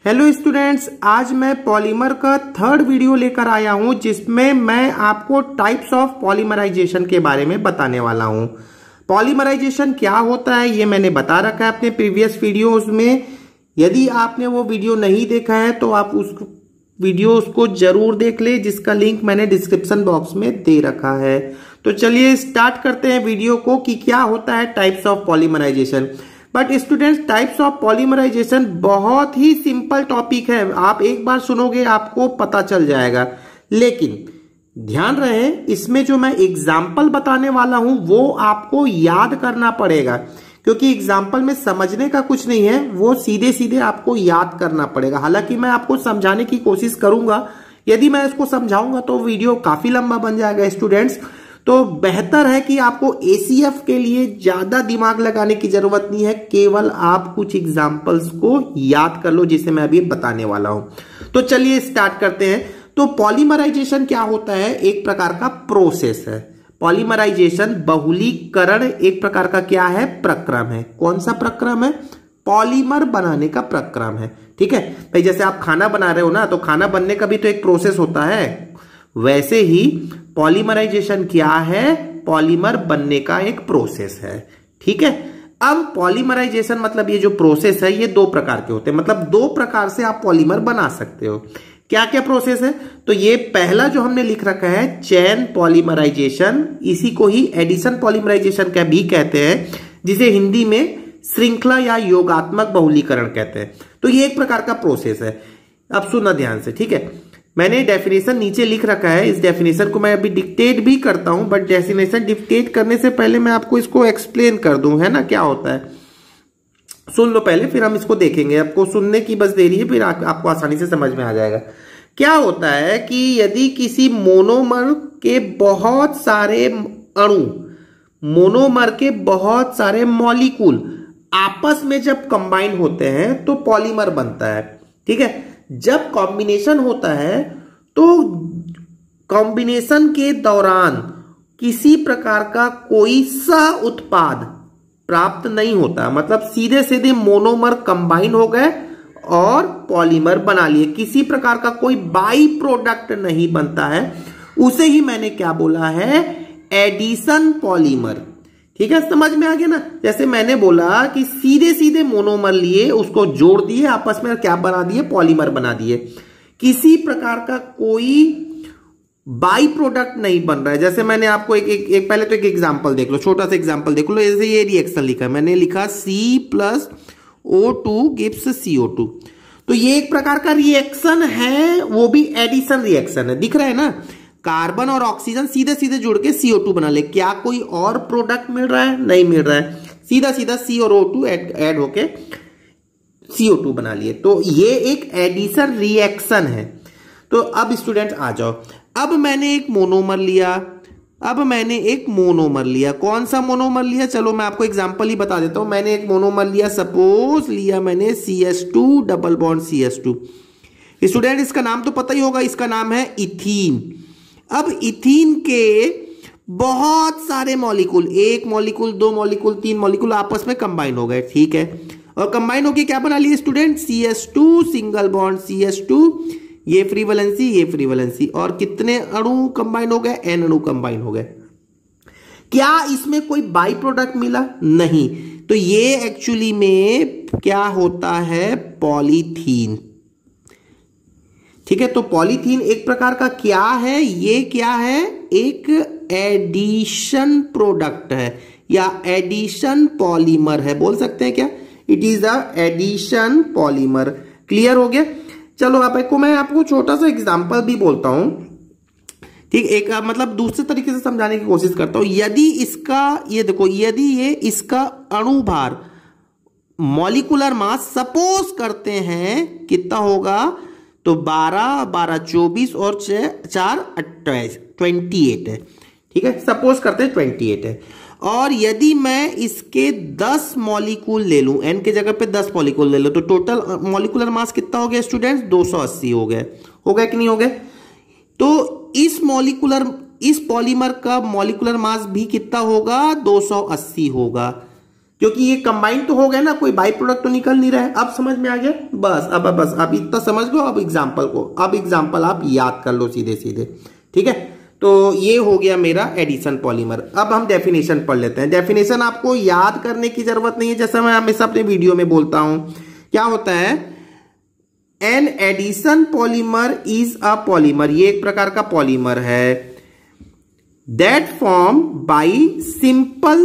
Hello students, आज मैं polymer का थर्ड वीडियो लेकर आया हूं जिसमें मैं आपको टाइप्स ऑफ पॉलीमराइजेशन के बारे में बताने वाला हूं। पॉलीमराइजेशन क्या होता है ये मैंने बता रखा है अपने प्रीवियस वीडियोस में। यदि आपने वो वीडियो नहीं देखा है तो आप उस वीडियो को जरूर देख ले, जिसका लिंक मैंने डिस्क्रिप्शन बॉक्स में दे रखा है। तो चलिए स्टार्ट करते हैं वीडियो को कि क्या होता है types of polymerization. But students, types of polymerization बहुत ही सिंपल टॉपिक है, आप एक बार सुनोगे आपको पता चल जाएगा। लेकिन ध्यान रहे, इसमें जो मैं एग्जाम्पल बताने वाला हूं वो आपको याद करना पड़ेगा, क्योंकि एग्जाम्पल में समझने का कुछ नहीं है, वो सीधे सीधे आपको याद करना पड़ेगा। हालांकि मैं आपको समझाने की कोशिश करूंगा, यदि मैं इसको समझाऊंगा तो वीडियो काफी लंबा बन जाएगा स्टूडेंट्स। तो बेहतर है कि आपको एसीएफ के लिए ज्यादा दिमाग लगाने की जरूरत नहीं है, केवल आप कुछ एग्जाम्पल्स को याद कर लो जिसे मैं अभी बताने वाला हूं। तो चलिए स्टार्ट करते हैं। तो पॉलीमराइजेशन क्या होता है? एक प्रकार का प्रोसेस है। पॉलीमराइजेशन बहुलीकरण एक प्रकार का क्या है? प्रक्रम है। कौन सा प्रक्रम है? पॉलीमर बनाने का प्रक्रम है। ठीक है भाई, जैसे आप खाना बना रहे हो ना, तो खाना बनने का भी तो एक प्रोसेस होता है, वैसे ही पॉलीमराइजेशन क्या है? पॉलीमर बनने का एक प्रोसेस है। ठीक है, अब पॉलीमराइजेशन मतलब ये जो प्रोसेस है ये दो प्रकार के होते हैं, मतलब दो प्रकार से आप पॉलीमर बना सकते हो। क्या क्या प्रोसेस है? तो ये पहला जो हमने लिख रखा है चेन पॉलीमराइजेशन, इसी को ही एडिशन पॉलीमराइजेशन का भी कहते हैं, जिसे हिंदी में श्रृंखला या योगात्मक बहुलीकरण कहते हैं। तो ये एक प्रकार का प्रोसेस है। अब सुनना ध्यान से, ठीक है। मैंने डेफिनेशन नीचे लिख रखा है, इस डेफिनेशन को मैं अभी डिक्टेट भी करता हूं, बट डेफिनेशन डिक्टेट करने से पहले मैं आपको इसको एक्सप्लेन कर दूं, है ना, क्या होता है। सुन लो पहले, फिर हम इसको देखेंगे। आपको सुनने की बस देरी है, फिर आपको आसानी से समझ में आ जाएगा। क्या होता है कि यदि किसी मोनोमर के बहुत सारे अणु, मोनोमर के बहुत सारे मॉलिक्यूल आपस में जब कंबाइन होते हैं तो पॉलीमर बनता है। ठीक है, जब कॉम्बिनेशन होता है तो कॉम्बिनेशन के दौरान किसी प्रकार का कोई सह उत्पाद प्राप्त नहीं होता, मतलब सीधे सीधे मोनोमर कंबाइन हो गए और पॉलीमर बना लिए, किसी प्रकार का कोई बाई प्रोडक्ट नहीं बनता है। उसे ही मैंने क्या बोला है? Addition polymer. ठीक है, समझ में आ गया ना। जैसे मैंने बोला कि सीधे सीधे मोनोमर लिए, उसको जोड़ दिए आपस में, क्या बना दिए? पॉलीमर बना दिए। किसी प्रकार का कोई बाई प्रोडक्ट नहीं बन रहा है। जैसे मैंने आपको एक पहले तो एक एग्जांपल देख लो, छोटा सा एग्जांपल देख लो। जैसे ये रिएक्शन लिखा है, मैंने लिखा C+O2 गिव्स CO2। तो ये एक प्रकार का रिएक्शन है, वो भी एडिशन रिएक्शन है। दिख रहा है ना, कार्बन और ऑक्सीजन सीधे सीधे जुड़ के CO2 बना ले। क्या कोई और प्रोडक्ट मिल रहा है? नहीं मिल रहा है, सीधा सीधा C और O2 ऐड होके CO2 बना लिए। तो ये एक एडिशन रिएक्शन है। तो अब स्टूडेंट आ जाओ, अब मैंने एक मोनोमर लिया, कौन सा मोनोमर लिया? चलो मैं आपको एग्जांपल ही बता देता हूं। मैंने एक मोनोमर लिया, सपोज लिया मैंने CH2 double bond CH2। Student इसका नाम तो पता ही होगा, इसका नाम है इथीन। अब इथीन के बहुत सारे मॉलिक्यूल, एक मॉलिक्यूल, दो मॉलिक्यूल, तीन मॉलिक्यूल आपस में कंबाइन हो गए। ठीक है, और कंबाइन होके क्या बना लिए student? CH2 single bond CH2, ये फ्री वैलेंसी, ये फ्री वैलेंसी, और कितने अणु कंबाइन हो गए? N अणु कंबाइन हो गए। क्या इसमें कोई बाई प्रोडक्ट मिला? नहीं। तो ये एक्चुअली में क्या होता है? पॉलीथीन। ठीक है, तो पॉलीथीन एक प्रकार का क्या है? ये क्या है? एक एडिशन प्रोडक्ट है या एडिशन पॉलीमर है, बोल सकते हैं क्या? It is a addition polymer. Clear हो गया? चलो आपको मैं आपको छोटा सा एग्जांपल भी बोलता हूं। ठीक, एक मतलब दूसरे तरीके से समझाने की कोशिश करता हूं। यदि इसका, ये देखो, यदि ये इसका अणुभार, मॉलिक्यूलर मास सपोज करते हैं कितना होगा? तो 12, 12 24 और 4 28 है। ठीक है, सपोज करते हैं 28 है। और यदि मैं इसके 10 मॉलिक्यूल ले लूं, n के जगह पे 10 मॉलिक्यूल ले लो, तो टोटल मॉलिक्यूलर मास कितना हो गया स्टूडेंट्स? 280 हो गए। हो गया कि नहीं हो गया? तो इस पॉलीमर का मॉलिक्यूलर मास भी कितना होगा? 280 होगा। क्योंकि ये कंबाइन तो हो गया ना, कोई बाई प्रोडक्ट तो निकल नहीं रहा है। अब समझ में आ गया? बस अब इतना समझ लो। अब एग्जाम्पल आप याद कर लो सीधे सीधे, ठीक है। तो ये हो गया मेरा एडिशन पॉलीमर। अब हम डेफिनेशन पढ़ लेते हैं। डेफिनेशन आपको याद करने की जरूरत नहीं है, जैसा मैं हमेशा अपने वीडियो में बोलता हूं। क्या होता है? An addition polymer is a polymer, ये एक प्रकार का पॉलीमर है, that form by simple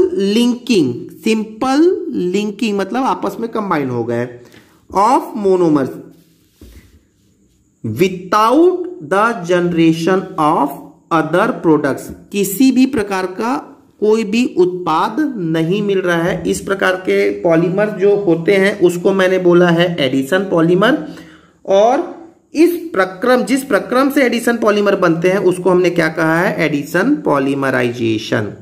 linking मतलब आपस में कंबाइन हो गए, of monomers without the generation of other products. किसी भी प्रकार का कोई भी उत्पाद नहीं मिल रहा है। इस प्रकार के पॉलीमर जो होते हैं उसको मैंने बोला है एडिशन पॉलीमर। और जिस प्रक्रम से एडिशन पॉलीमर बनते हैं उसको हमने क्या कहा है? Addition polymerization.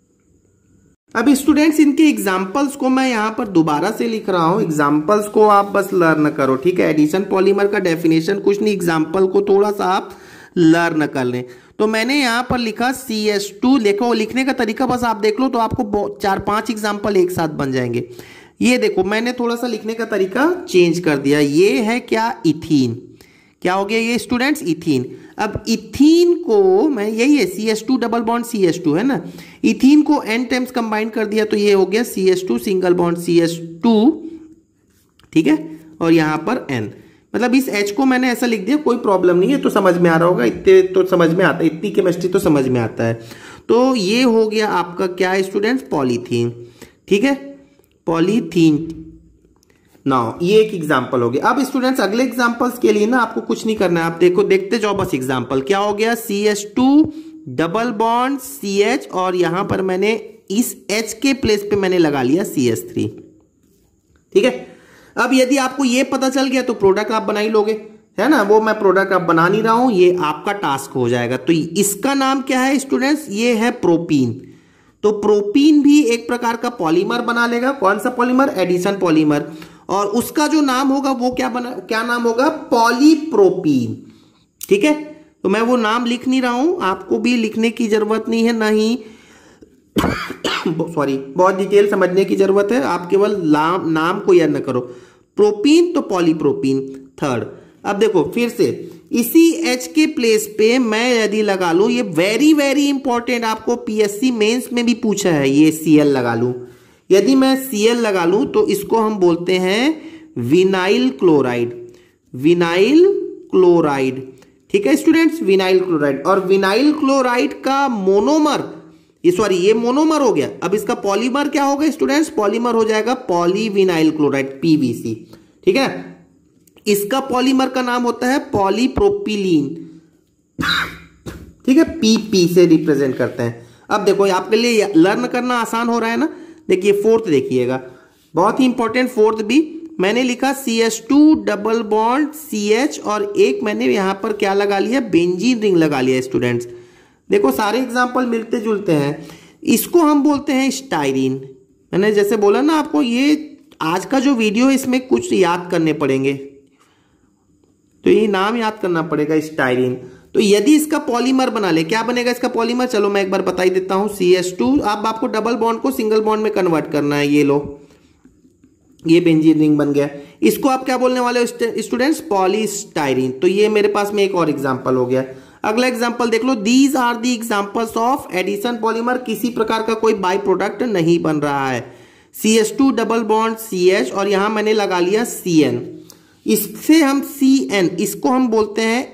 अब स्टूडेंट्स, इनके एग्जांपल्स को मैं यहां पर दोबारा से लिख रहा हूं। एग्जांपल्स को आप बस लर्न करो, ठीक है। एडिशन पॉलीमर का डेफिनेशन कुछ नहीं, एग्जांपल को थोड़ा सा आप लर्न कर लें। तो मैंने यहां पर लिखा CH2, देखो लिखने का तरीका बस आप देख लो तो आपको 4-5 एग्जांपल एक साथ बन जाएंगे। ये देखो मैंने थोड़ा सा लिखने का तरीका चेंज कर दिया। ये है क्या? इथीन। क्या हो गया ये स्टूडेंट्स? इथीन। अब इथीन को मैं, यही है CH2 डबल बॉन्ड CH2 है ना, इथीन को n टाइम्स कंबाइन कर दिया तो ये हो गया CH2 सिंगल बॉन्ड CH2, ठीक है। और यहां पर n, मतलब इस H को मैंने ऐसा लिख दिया, कोई प्रॉब्लम नहीं है। तो समझ में आ रहा होगा, इतने तो समझ में आता है, इतनी केमिस्ट्री तो समझ में आता है। तो ये हो गया आपका क्या है स्टूडेंट्स? पॉलीथीन, ठीक है, पॉलीथीन। नाउ ये एक एग्जांपल हो गया। अब स्टूडेंट्स अगले एग्जांपल्स के लिए ना आपको कुछ नहीं करना है, आप देखते जाओ बस एग्जांपल। क्या हो गया? CH2 डबल बॉन्ड CH, और यहां पर मैंने इस H के प्लेस पे मैंने लगा लिया CH3, ठीक है। अब यदि आपको ये पता चल गया तो प्रोडक्ट आप बना ही लोगे, है ना। वो मैं प्रोडक्ट आप बना नहीं रहा हूं, ये आपका टास्क हो जाएगा। तो इसका नाम क्या है स्टूडेंट्स? ये है प्रोपीन। तो प्रोपीन भी एक प्रकार का पॉलीमर बना लेगा। कौन सा पॉलीमर? Addition polymer. और उसका जो नाम होगा वो क्या नाम होगा? पॉलीप्रोपीन, ठीक है। तो मैं वो नाम लिख नहीं रहा हूं, आपको भी लिखने की जरूरत नहीं है, नहीं सॉरी, बहुत डिटेल समझने की जरूरत है। आप केवल नाम को याद न करो। प्रोपीन तो पॉलीप्रोपीन, थर्ड। अब देखो फिर से इसी H के प्लेस पे मैं यदि लगा लूं, ये वेरी वेरी इंपॉर्टेंट, आपको PSC मेंस में भी पूछा है, ये Cl लगा लूं। यदि मैं Cl लगा लूं तो इसको हम बोलते हैं विनाइल क्लोराइड, ठीक है स्टूडेंट्स, विनाइल क्लोराइड। और विनाइल क्लोराइड का मोनोमर, ये मोनोमर हो गया। अब इसका पॉलीमर क्या होगा स्टूडेंट्स? पॉलीमर हो जाएगा पॉलीविनाइल क्लोराइड, PVC, ठीक है। इसका पॉलीमर का नाम होता है पॉलीप्रोपिलीन, ठीक है, PP से रिप्रेजेंट करते हैं। अब देखो आपके लिए लर्न करना आसान हो रहा है ना। देखिए फोर्थ देखिएगा, बहुत ही इंपॉर्टेंट फोर्थ भी मैंने लिखा CH2 डबल बॉन्ड CH, और एक मैंने यहां पर क्या लगा लिया? बेंजीन रिंग लगा लिया स्टूडेंट्स। देखो सारे एग्जाम्पल मिलते जुलते हैं। इसको हम बोलते हैं स्टाइरीन। मैंने जैसे बोला ना आपको, ये आज का जो वीडियो है इसमें कुछ याद करने पड़ेंगे, तो ये नाम याद करना पड़ेगा, स्टाइरीन। तो यदि इसका पॉलीमर बना ले, क्या बनेगा इसका पॉलीमर? चलो मैं एक बार बता ही देता हूं। CH2, अब आपको डबल बॉन्ड को सिंगल बॉन्ड में कन्वर्ट करना है। ये लो, ये बेंजीन रिंग बन गया। इसको आप क्या बोलने वाले हो स्टूडेंट्स? पॉलीस्टाइरीन। तो ये मेरे पास में एक और एग्जांपल हो गया। अगला एग्जांपल देख लो, these are the examples of addition polymer. किसी प्रकार का कोई बाई प्रोडक्ट नहीं बन रहा है। CH2 डबल बॉन्ड CH, और यहां मैंने लगा लिया CN। इससे हम CN, इसको हम बोलते हैं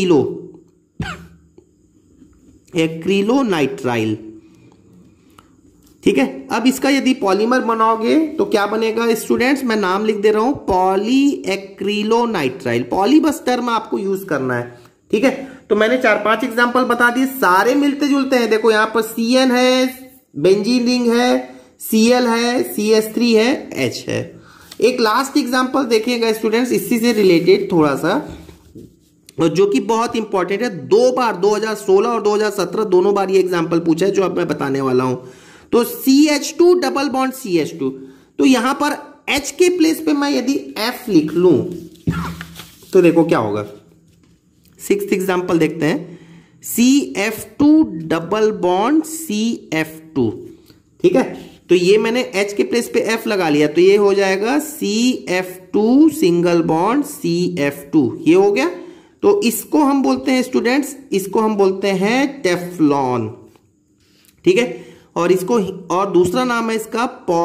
एक्रिलोनाइट्राइल, ठीक है। अब इसका यदि पॉलीमर बनाओगे तो क्या बनेगा स्टूडेंट्स? मैं नाम लिख दे रहा हूं, पॉलीएक्रिलोनाइट्राइल। पॉली बस टर्म आपको यूज करना है, ठीक है। तो मैंने 4-5 एग्जांपल बता दिए, सारे मिलते जुलते हैं। देखो यहां पर CN है, बेंजीन रिंग है, Cl है, CH3 है, H है। एक लास्ट एग्जांपल देखिएगा स्टूडेंट्स, इसी से रिलेटेड थोड़ा सा, और जो कि बहुत इंपॉर्टेंट है। 2 बार 2016 और 2017 दोनों बार ये एग्जांपल पूछा है जो अब मैं बताने वाला हूं। तो CH2 डबल बॉन्ड CH2, तो यहां पर H के प्लेस पे मैं यदि F लिख लूं तो देखो क्या होगा। 6th एग्जांपल देखते हैं, CF2 डबल बॉन्ड CF2, ठीक है। तो ये मैंने H के प्लेस पे F लगा लिया, तो ये हो जाएगा CF2 सिंगल बॉन्ड CF2, ये हो गया। तो इसको हम बोलते हैं स्टूडेंट्स, इसको हम बोलते हैं टेफ्लॉन, ठीक है। और इसको, और दूसरा नाम है इसका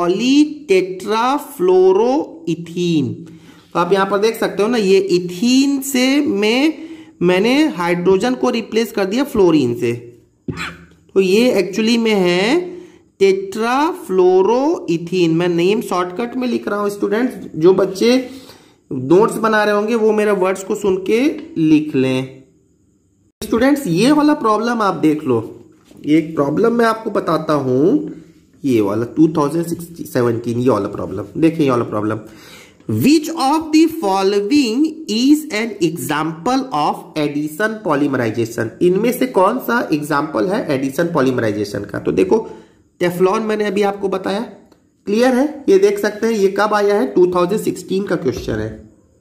पॉलीटेट्राफ्लोरोइथीन। तो आप यहां पर देख सकते हो ना, ये इथीन से मैंने हाइड्रोजन को रिप्लेस कर दिया फ्लोरीन से, तो ये एक्चुअली में है टेट्राफ्लोरोइथीन। मैं नेम शॉर्टकट में लिख रहा हूं स्टूडेंट्स, जो बच्चे नोट्स बना रहे होंगे वो मेरे वर्ड्स को सुन के लिख लें। स्टूडेंट्स ये वाला प्रॉब्लम आप देख लो, ये एक प्रॉब्लम मैं आपको बताता हूं, ये वाला 2017 ये वाला प्रॉब्लम देखिए, ये वाला problem, which of the following is an example of addition polymerization. इनमें से कौन सा एग्जाम्पल है एडिशन पॉलीमराइजेशन का। तो देखो टेफ्लॉन मैंने अभी आपको बताया, क्लियर है, ये देख सकते हैं, ये कब आया है 2016 का क्वेश्चन है।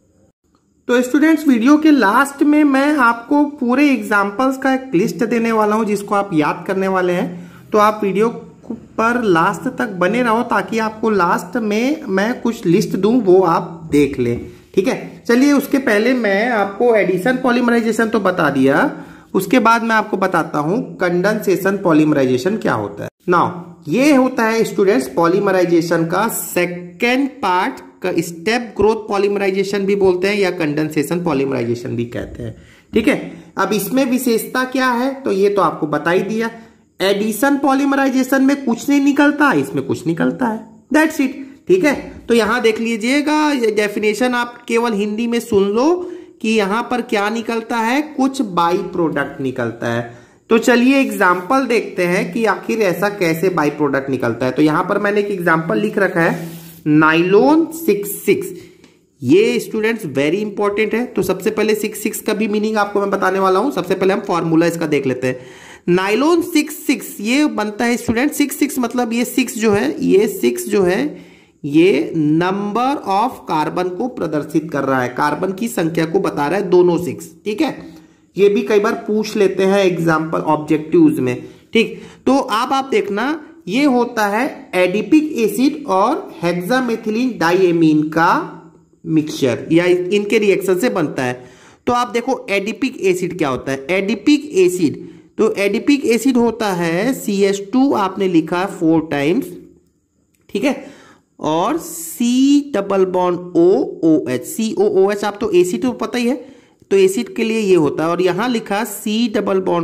तो स्टूडेंट्स वीडियो के लास्ट में मैं आपको पूरे एग्जाम्पल्स का एक लिस्ट देने वाला हूं जिसको आप याद करने वाले हैं। तो आप वीडियो पर लास्ट तक बने रहो ताकि आपको लास्ट में मैं कुछ लिस्ट दूं, वो आप देख लें, ठीक है। चलिए उसके पहले मैं आपको एडिशन पॉलीमराइजेशन तो बता दिया, उसके बाद मैं आपको बताता हूं कंडेंसेशन पॉलीमराइजेशन क्या होता है। नाउ ये होता है स्टूडेंट्स पॉलीमराइजेशन का सेकेंड पार्ट का स्टेप ग्रोथ पॉलीमराइजेशन भी बोलते हैं या कंडेंसेशन पॉलीमराइजेशन भी कहते हैं, ठीक है। अब इसमें विशेषता क्या है तो ये तो आपको बता ही दिया। एडिशन पॉलीमराइजेशन में कुछ नहीं निकलता, इसमें कुछ निकलता है, दैट्स इट, ठीक है। तो यहां देख लीजिएगा, डेफिनेशन आप केवल हिंदी में सुन लो कि यहां पर क्या निकलता है, कुछ बाई प्रोडक्ट निकलता है। तो चलिए एग्जाम्पल देखते हैं कि आखिर ऐसा कैसे बाई प्रोडक्ट निकलता है। तो यहां पर मैंने एक एग्जाम्पल लिख रखा है नाइलोन 66, ये स्टूडेंट्स वेरी इंपॉर्टेंट है। तो सबसे पहले 66 का भी मीनिंग आपको मैं बताने वाला हूं, सबसे पहले हम फॉर्मूला इसका देख लेते हैं। नाइलोन 66 ये बनता है स्टूडेंट, 66 मतलब ये 6 जो है, ये 6 जो है ये नंबर ऑफ कार्बन को प्रदर्शित कर रहा है, कार्बन की संख्या को बता रहा है, दोनों 6, ठीक है। ये भी कई बार पूछ लेते हैं एग्जाम्पल ऑब्जेक्टिव्स में, ठीक। तो आप देखना, ये होता है एडिपिक एसिड और हेक्सामेथिलीन डाइएमीन का मिक्सचर या इनके रिएक्शन से बनता है। तो आप देखो एडिपिक एसिड क्या होता है, एडिपिक एसिड, तो एडिपिक एसिड होता है CH2 आपने लिखा 4 टाइम्स, ठीक है, और C double bond OOH, COOH आप तो एसिड तो पता ही है, तो एसिड के लिए ये होता है, और यहां लिखा C डबल बॉन्ड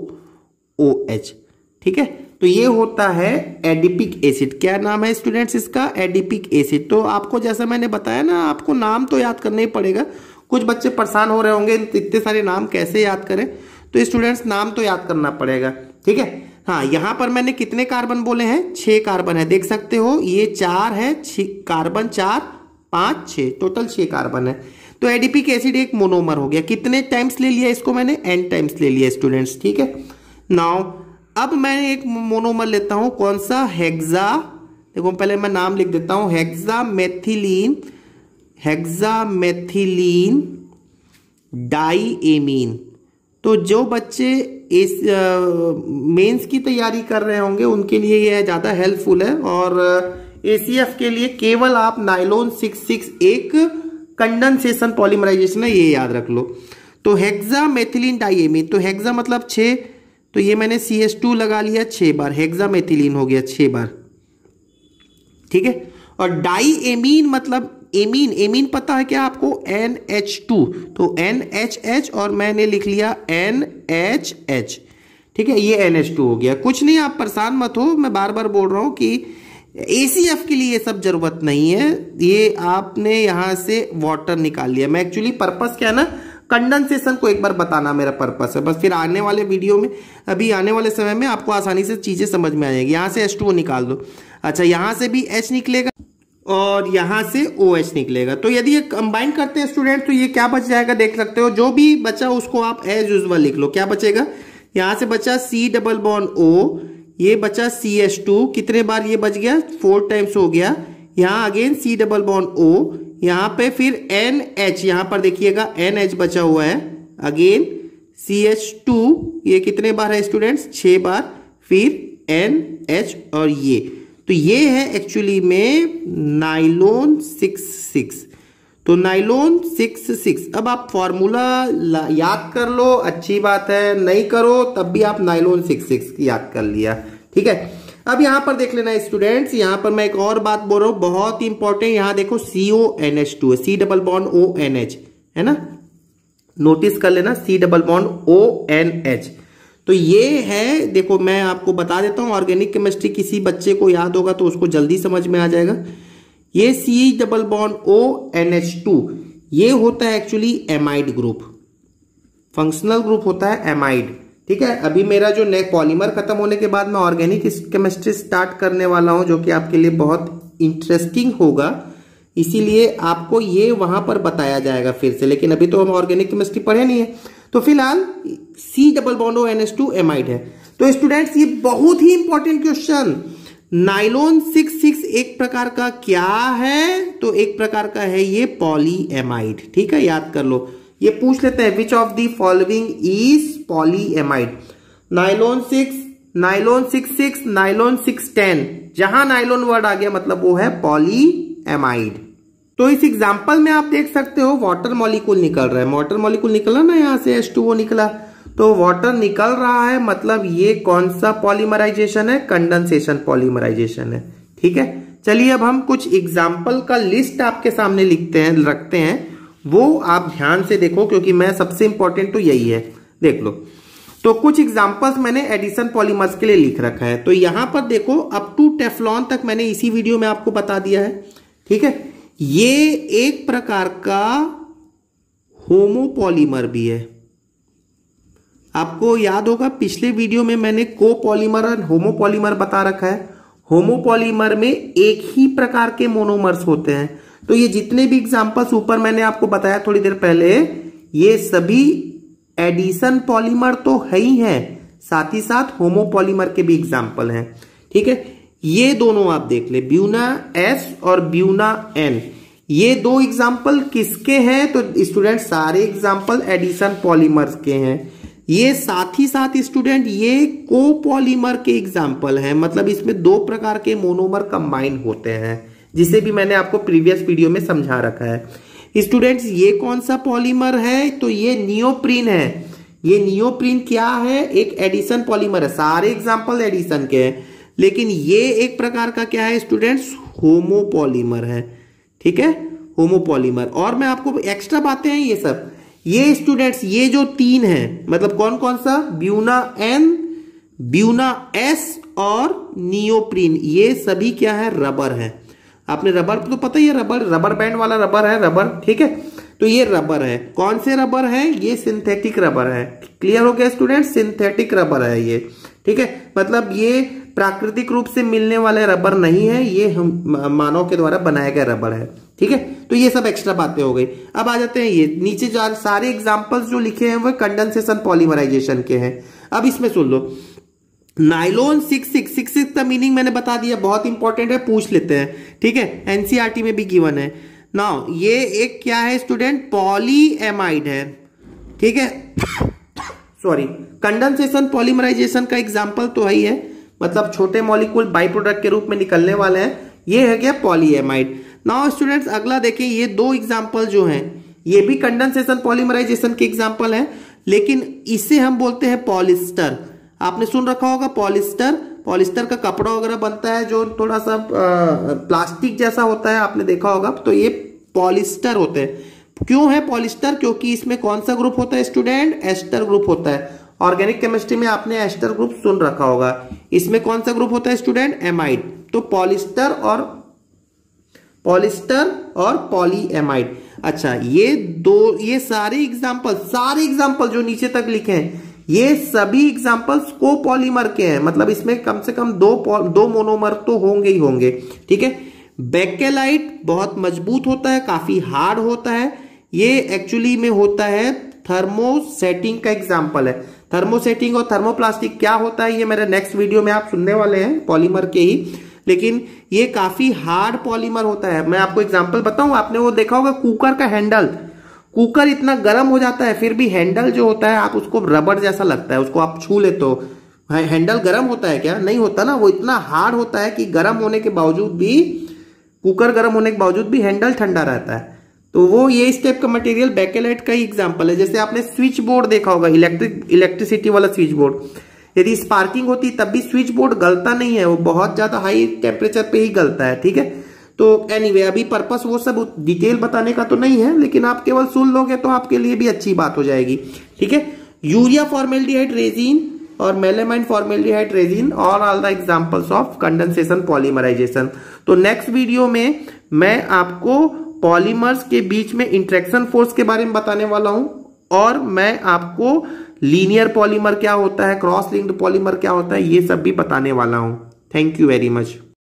OOH, ठीक है। तो ये होता है एडिपिक एसिड। क्या नाम है स्टूडेंट्स इसका, एडिपिक एसिड। तो आपको जैसा मैंने बताया ना, आपको नाम तो याद करना ही पड़ेगा। कुछ बच्चे परेशान हो रहे होंगे इतने सारे नाम कैसे याद करें, तो स्टूडेंट्स नाम तो याद करना पड़ेगा, ठीक है। हाँ, यहां पर मैंने कितने कार्बन बोले हैं, 6 कार्बन है, देख सकते हो ये 4 है, 6 कार्बन, 4 5 6, टोटल 6 कार्बन है। तो एडिपिक एसिड एक मोनोमर हो गया। कितने टाइम्स ले लिया इसको मैंने, n टाइम्स ले लिया स्टूडेंट्स, ठीक है। नाउ अब मैं एक मोनोमर लेता हूं, कौन सा, हेक्सा, देखो पहले मैं नाम लिख देता हूं, हेक्सामेथिलीन, हेक्सामेथिलीन डाइएमीन। तो जो बच्चे इस मेंस की तैयारी कर रहे होंगे उनके लिए ये ज्यादा हेल्पफुल है, और ACF के लिए केवल आप नाइलोन 66 एक कंडेंसेशन पॉलीमराइजेशन है, ये याद रख लो। तो हेक्सामेथिलीन डाइएमीन, तो हेक्सा मतलब 6, तो ये मैंने CH2 लगा लिया 6 बार, हेक्सामेथिलीन हो गया 6 बार, ठीक है। और डाइएमीन मतलब एमीन, एमीन पता है क्या आपको, NH2, तो NHH और मैंने लिख लिया NHH, ठीक है, ये NH2 हो गया। कुछ नहीं, आप परेशान मत हो, मैं बार बार बोल रहा हूं कि ACF के लिए ये सब जरूरत नहीं है, ये आपने यहां से वाटर निकाल लिया। मैं एक्चुअली पर्पस क्या है ना, कंडेंसेशन को एक बार बताना मेरा पर्पस है, बस फिर आने वाले वीडियो में, अभी आने वाले समय में आपको आसानी से चीजें समझ में आ जाएगी। यहां से H2O निकाल दो, अच्छा यहां से भी H निकलेगा और यहां से OH निकलेगा। तो यदि ये कंबाइन करते हैं स्टूडेंट तो ये क्या बच जाएगा, देख सकते हो, जो भी बचा उसको आप एज यूजुअल लिख लो। क्या बचेगा, यहां से बचा C डबल बॉन्ड O, ये बचा CH2, कितने बार ये बच गया, 4 टाइम्स हो गया। यहां again C double bond O, यहां पे फिर NH, यहां पर देखिएगा NH बचा हुआ है, अगेन CH2, ये कितने बार है स्टूडेंट्स, 6 बार, फिर NH और ये, तो ये है एक्चुअली में नाइलॉन 66। तो नाइलॉन 66, अब आप फॉर्मूला याद कर लो, अच्छी बात है, नहीं करो तब भी आप नाइलॉन 66 याद कर लिया, ठीक है। अब यहां पर देख लेना स्टूडेंट्स, यहां पर मैं एक और बात बोल रहा हूं बहुत इंपॉर्टेंट, यहां देखो CONH2 है, C डबल बॉन्ड ONH है ना, नोटिस कर लेना, C डबल बॉन्ड ONH। तो ये है, देखो मैं आपको बता देता हूं, ऑर्गेनिक केमिस्ट्री किसी बच्चे को याद होगा तो उसको जल्दी समझ में आ जाएगा। ये C डबल बॉन्ड ONH2 ये होता है actually amide group, functional group होता है एमाइड, ठीक है। अभी मेरा जो पॉलीमर खत्म होने के बाद मैं ऑर्गेनिक केमिस्ट्री स्टार्ट करने वाला हूं, जो कि आपके लिए बहुत इंटरेस्टिंग होगा, इसीलिए आपको ये वहां पर बताया जाएगा फिर से, लेकिन अभी तो हम ऑर्गेनिक केमिस्ट्री पढ़े नहीं है। तो फिलहाल C double bond ONH2 amide है। तो स्टूडेंट्स ये बहुत ही इंपॉर्टेंट क्वेश्चन, नाइलॉन 66 एक प्रकार का क्या है, तो एक प्रकार का है ये पॉलीएमाइड, ठीक है, याद कर लो। ये पूछ लेते हैं which of the following is polyamide, nylon 6, nylon 66, nylon 610, जहां नाइलॉन वर्ड आ गया मतलब वो है पॉलीएमाइड। तो इस एग्जांपल में आप देख सकते हो वाटर मॉलिक्यूल निकल रहा है, वाटर मॉलिक्यूल निकला ना, यहां से H2O निकला, तो वाटर निकल रहा है, मतलब ये कौन सा पॉलीमराइजेशन है, कंडेंसेशन पॉलीमराइजेशन है, ठीक है। चलिए अब हम कुछ एग्जाम्पल का लिस्ट आपके सामने रखते हैं, वो आप ध्यान से देखो, क्योंकि मैं सबसे इंपॉर्टेंट तो यही है, देख लो। तो कुछ एग्जाम्पल्स मैंने एडिशन पॉलीमर्स के लिए लिख रखा है, तो यहां पर देखो अप टू टेफ्लॉन तक मैंने इसी वीडियो में आपको बता दिया है, ठीक है। ये एक प्रकार का होमोपॉलीमर भी है, आपको याद होगा पिछले वीडियो में मैंने कोपॉलीमर और होमोपॉलीमर बता रखा है। होमोपॉलीमर में एक ही प्रकार के मोनोमर्स होते हैं, तो ये जितने भी एग्जांपल्स ऊपर मैंने आपको बताया थोड़ी देर पहले, ये सभी एडिशन पॉलीमर तो है ही है, साथ ही साथ होमोपॉलीमर के भी एग्जांपल हैं, ठीक है। ये दोनों आप देख ले, ब्यूना S और ब्यूना N, ये दो एग्जांपल किसके हैं, तो स्टूडेंट सारे एग्जांपल एडिशन पॉलीमर्स के हैं। ये साथ ही साथ स्टूडेंट ये कोपॉलीमर के एग्जांपल हैं, मतलब इसमें दो प्रकार के मोनोमर कंबाइन होते हैं, जिसे भी मैंने आपको प्रीवियस वीडियो में समझा रखा है। स्टूडेंट्स ये कौन सा पॉलीमर है, तो ये नियोप्रीन है। ये नियोप्रीन क्या है, एक एडिशन पॉलीमर है, सारे एग्जांपल एडिशन के हैं, लेकिन ये एक प्रकार का क्या है स्टूडेंट्स, होमोपॉलीमर है, ठीक है, होमोपॉलीमर। और मैं आपको एक्स्ट्रा बातें हैं ये सब, ये स्टूडेंट्स ये जो तीन है, मतलब कौन कौन सा, ब्यूना N, ब्यूना S और नियोप्रीन, ये सभी क्या है, रबर है। आपने रबर तो पता ही है, रबर बैंड वाला रबर है, रबर, ठीक है। तो ये रबर है, कौन से रबर है, ये सिंथेटिक रबर है, क्लियर हो गया स्टूडेंट, सिंथेटिक रबर है ये, ठीक है, मतलब ये प्राकृतिक रूप से मिलने वाले रबर नहीं है, ये मानव के द्वारा बनाया गया रबर है, ठीक है। तो ये सब एक्स्ट्रा बातें हो गई। अब आ जाते हैं ये नीचे सारे एग्जांपल्स जो लिखे हैं वो कंडेंसेशन पॉलीमराइजेशन के हैं। अब इसमें सुन लो, नाइलॉन 66 का मीनिंग मैंने बता दिया, बहुत इंपॉर्टेंट है, पूछ लेते हैं, ठीक है, एनसीईआरटी में भी गिवन है। नाउ ये एक क्या है स्टूडेंट, पॉलीएमाइड है, ठीक है, सॉरी, कंडेंसेशन पॉलीमराइजेशन का एग्जांपल तो है ही है, मतलब छोटे मॉलिक्यूल बाई प्रोडक्ट के रूप में निकलने वाले हैं, ये है क्या, पॉलीएमाइड। नाउ स्टूडेंट्स अगला देखिए, ये दो एग्जांपल जो हैं ये भी कंडेंसेशन पॉलीमराइजेशन के एग्जांपल हैं, लेकिन इसे हम बोलते हैं पॉलिस्टर। आपने सुन रखा होगा पॉलिस्टर, पॉलिस्टर का कपड़ा वगैरह बनता है जो थोड़ा सा प्लास्टिक जैसा होता है, आपने देखा होगा, तो ये पॉलिस्टर होते हैं। क्यों है पॉलिस्टर, क्योंकि इसमें कौन सा ग्रुप होता है स्टूडेंट, एस्टर ग्रुप होता है। ऑर्गेनिक केमिस्ट्री में आपने एस्टर ग्रुप सुन रखा होगा, इसमें कौन सा ग्रुप होता है स्टूडेंट, एमाइड। तो पॉलिस्टर और पॉलीएमाइड। अच्छा, ये सारे एग्जांपल जो नीचे तक लिखे हैं, ये सभी एग्जांपल्स कोपॉलीमर के हैं, मतलब इसमें कम से कम दो मोनोमर तो होंगे ही होंगे, ठीक है। बेकेलाइट बहुत मजबूत होता है, काफी हार्ड होता है, ये एक्चुअली में होता है थर्मोसेटिंग का एग्जांपल है। थर्मोसेटिंग और थर्मोप्लास्टिक क्या होता है ये मेरे नेक्स्ट वीडियो में आप सुनने वाले हैं, पॉलीमर के ही, लेकिन ये काफी हार्ड पॉलीमर होता है। मैं आपको एग्जांपल बताऊं, आपने वो देखा होगा कुकर का हैंडल, कुकर इतना गर्म हो जाता है फिर भी हैंडल जो होता है आप उसको रबर जैसा लगता है, उसको आप छू ले तो हैंडल गर्म होता है क्या? नहीं होता ना, वो इतना हार्ड होता है कि गर्म होने के बावजूद भी, कुकर गर्म होने के बावजूद भी हैंडल ठंडा रहता है। तो वो ये इस टाइप का मटेरियल बेकेलाइट का ही एग्जांपल है। जैसे आपने स्विच बोर्ड देखा होगा, इलेक्ट्रिसिटी वाला स्विच बोर्ड, यदि स्पार्किंग होती तब भी स्विच बोर्ड गलता नहीं है, वो बहुत ज्यादा हाई टेम्परेचर पे ही गलता है, ठीक है। तो एनीवे अभी पर्पस वो सब डिटेल बताने का तो नहीं है, लेकिन आप केवल सुन लोगे तो आपके लिए भी अच्छी बात हो जाएगी, ठीक है। यूरिया फॉर्मेल्डिहाइड रेजिन और melamine formaldehyde resin all the examples of condensation polymerization. तो नेक्स्ट वीडियो में मैं आपको पॉलीमर्स के बीच में इंटरेक्शन फोर्स के बारे में बताने वाला हूं, और मैं आपको लीनियर पॉलीमर क्या होता है, क्रॉस लिंक्ड पॉलीमर क्या होता है, ये सब भी बताने वाला हूं। Thank you very much.